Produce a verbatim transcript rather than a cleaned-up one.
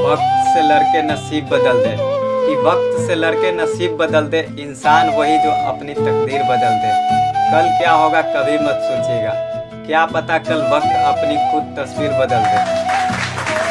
वक्त से लड़के नसीब बदल दे, कि वक्त से लड़के नसीब बदल दे, इंसान वही जो अपनी तकदीर बदल दे। कल क्या होगा कभी मत सोचिएगा, क्या पता कल वक्त अपनी खुद तस्वीर बदल दे।